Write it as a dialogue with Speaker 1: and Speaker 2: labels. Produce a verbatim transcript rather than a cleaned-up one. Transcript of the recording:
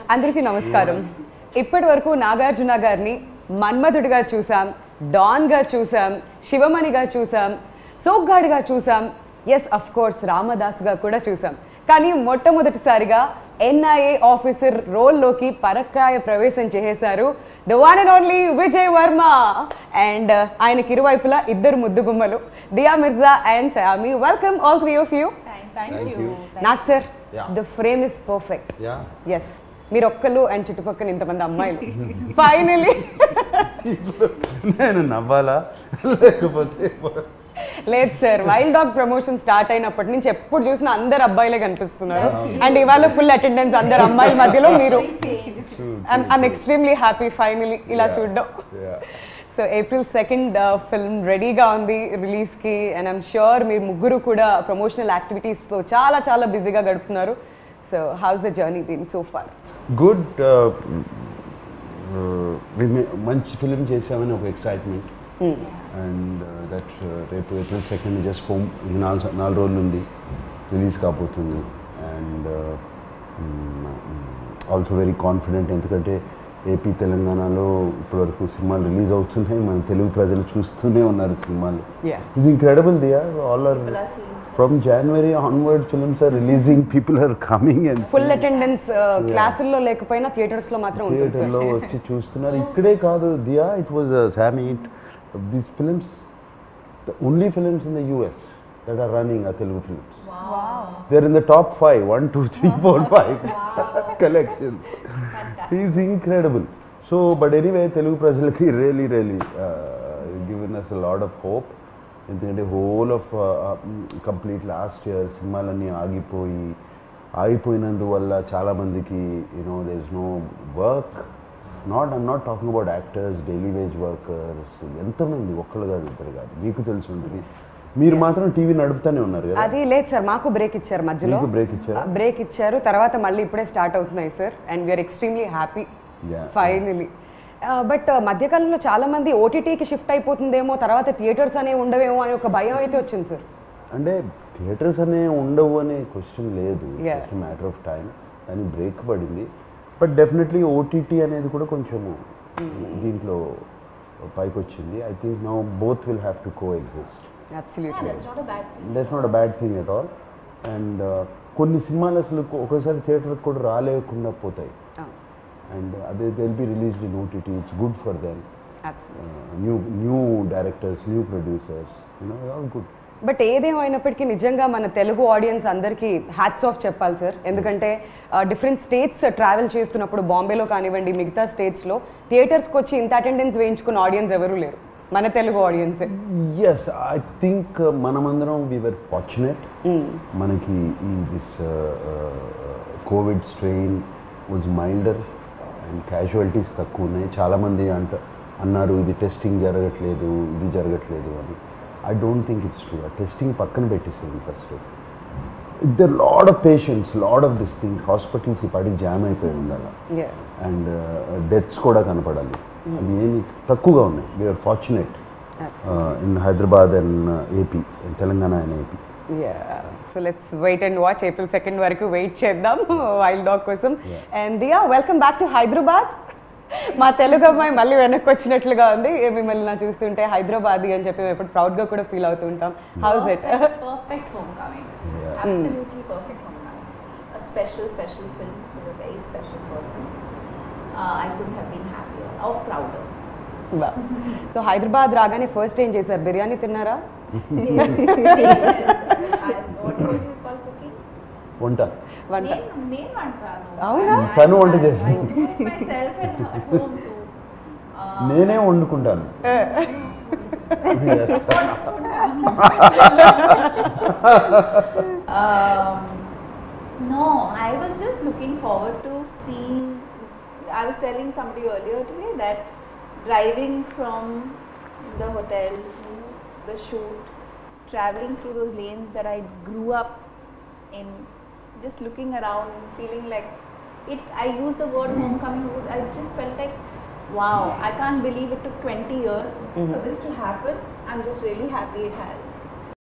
Speaker 1: అందరికీ నమస్కారం. ఇప్పటి వరకు నాగార్జున గారిని మన్మధుడిగా చూసాం, డాన్గా చూసాం, శివమణిగా చూసాం, సోగ్గాడిగా చూసాం, ఎస్ అఫ్ కోర్స్ రామదాస్గా కూడా చూసాం. కానీ మొట్టమొదటిసారిగా ఎన్ఐఏ ఆఫీసర్ రోల్లోకి పరక్కాయ ప్రవేశం చేసేశారు the one and only Vijay Varma. And ఆయనకి ఇరువైపులా ఇద్దరు ముద్దుగుమ్మలు, Diya Mirza and Saiyami. Welcome all three of you. నాకు sir the frame is perfect. Yes, మీరు ఒక్కరు అండ్ చుట్టుపక్కల ఇంతమంది అమ్మాయిలు. ఫైనలీ
Speaker 2: నేను నవ్వాలా లేకపోతే
Speaker 1: లేదు sir, wild dog promotion start అయినప్పటి నుంచి ఎప్పుడు చూసినా అందరు అబ్బాయిలే కనిపిస్తున్నారు. అండ్ ఇవాళ ఫుల్ అటెండెన్స్ అందరు అమ్మాయిల మధ్యలో మీరు. ఐఎమ్ ఎక్స్ట్రీమ్లీ హ్యాపీ ఫైనలీ ఇలా చూడడం. సో ఏప్రిల్ సెకండ్ ఫిల్మ్ రెడీగా ఉంది రిలీజ్కి. అండ్ ఐఎమ్ ష్యూర్ మీరు ముగ్గురు కూడా ప్రమోషనల్ యాక్టివిటీస్తో చాలా చాలా బిజీగా గడుపుతున్నారు. So how's the journey been so far? Good.
Speaker 2: మంచి ఫిలిం చేసామని ఒక ఎక్సైట్మెంట్. అండ్ దట్ రేపు ఏప్రిల్ సెకండ్ జస్ట్ ఫోమ్ నాలుగు నాలుగు రోజులు ఉంది, రిలీజ్ కాబోతుంది. అండ్ ఆల్సో వెరీ కాన్ఫిడెంట్, ఎందుకంటే ఏపీ తెలంగాణలో ఇప్పటివరకు సినిమాలు రిలీజ్ అవుతున్నాయి, మన తెలుగు ప్రజలు చూస్తూనే ఉన్నారు సినిమాలు. It's incredible Diya. All are from January onward films are releasing, people are coming and
Speaker 1: full attendance. క్లాసుల్లో లేకపోయినా థియేటర్స్ లో మాత్రం
Speaker 2: థియేటర్లో వచ్చి చూస్తున్నారు. ఇక్కడే కాదు Diya, it was same, these films, the only films in the U S that are running are Telugu films. Wow. They're in the top five, one, two, three, four, five wow. collections. Fantastic. He's incredible. So, but anyway, Telugu prajalaki really, really uh, given us a lot of hope. ఎందుకంటే whole of complete last year సినిమాలన్నీ ఆగిపోయి ఆగిపోయినందువల్ల చాలామందికి you know there is no work. Not I'm not talking about actors, daily wage workers, ఎంతమంది, ఒక్కళ్ళు కాదు ఇద్దరు కాదు, మీకు తెలిసి ఉంటుంది. మీరు మాత్రం టీవీ నడుపుతానే ఉన్నారు కదా?
Speaker 1: అది లేదు సార్, మాకు బ్రేక్ ఇచ్చారు మధ్యలో.
Speaker 2: బ్రేక్ ఇచ్చారు
Speaker 1: బ్రేక్ ఇచ్చారు తర్వాత మళ్ళీ ఇప్పుడే స్టార్ట్ అవుతున్నాయి sir. And we're extremely happy finally. But మధ్యకాలంలో చాలా మంది ఓటీటీకి షిఫ్ట్ అయిపోతుందేమో, తర్వాత థియేటర్స్ అనేవి ఉండవేమో అని ఒక భయం అయితే వచ్చింది సార్.
Speaker 2: అంటే థియేటర్స్ అనే ఉండవు అనే క్వశ్చన్ లేదు, జస్ట్ మ్యాటర్ ఆఫ్ టైం. కానీ బ్రేక్ పడింది. బట్ డెఫినెట్లీ ఓటీటీ అనేది కూడా కొంచెము దీంట్లో పైకి వచ్చింది. I think now both will have to coexist.
Speaker 1: Absolutely
Speaker 2: that's not a bad thing at all. And కొన్ని సినిమాలు అసలు ఒకసారి థియేటర్కి కూడా రాలేకుండా పోతాయి. అండ్ అదే they will be released in OTT. It's good for them. New new directors, new producers, you know all good.
Speaker 1: But ఏదేమైనప్పటికీ నిజంగా మన తెలుగు ఆడియన్స్ అందరికీ హ్యాట్స్ ఆఫ్ చెప్పాలి సార్. ఎందుకంటే డిఫరెంట్ స్టేట్స్ ట్రావెల్ చేస్తున్నప్పుడు, బాంబేలో కానివ్వండి మిగతా స్టేట్స్లో థియేటర్స్కి వచ్చి ఇంత అటెండెన్స్ వేయించుకున్న ఆడియన్స్ ఎవరూ లేరు, మన Telugu audience.
Speaker 2: Yes, I think మనమందరం వీ వర్ ఫార్చునేట్. మనకి ఈ this covid strain was milder and casualties తక్కువ ఉన్నాయి. చాలామంది అంట అన్నారు ఇది టెస్టింగ్ జరగట్లేదు, ఇది జరగట్లేదు అని. I don't think it's true. Testing పక్కన పెట్టేసింది first. There lot of patients, lot of these things. Hospitals ఈ పాటికి జామ్ అయిపోయి ఉండాలి అండ్ డెత్స్ కూడా కనపడాలి. అది ఏమి తక్కువగా ఉన్నాయి. We're fortunate in Hyderabad and AP, Telangana and AP.
Speaker 1: So let's wait and watch. April second వరకు వెయిట్ చేద్దాం వైల్డ్ డాగ్ కోసం. And Diya, welcome back to Hyderabad. మా తెలుగు అమ్మాయి మళ్ళీ వెనక్కి వచ్చినట్లుగా ఉంది మిమ్మల్ని నా చూస్తుంటే. హైదరాబాదీ అని చెప్పి మేము ఎప్పుడు ప్రౌడ్గా కూడా ఫీల్ అవుతూ ఉంటాం. How's it?
Speaker 3: Perfect homecoming, absolutely perfect homecoming. A special special film with a very special person. uh, I couldn't have been happier or prouder.
Speaker 1: So Hyderabad రాగానే ఫస్ట్ ఏం చేశారు? బిర్యానీ తిన్నారా?
Speaker 2: వంట
Speaker 1: వంట
Speaker 2: అవునా? తను వంట చేస్తాను, నేనే వండుకుంటాను.
Speaker 3: No, I was just looking forward to seeing. I was telling somebody earlier today that driving from the hotel to the shoot, traveling through those lanes that I grew up in, just looking around and feeling like it. I use the word homecoming because I just felt like, wow, I can't believe it took twenty years mm-hmm. for this to happen. I'm just really happy it has.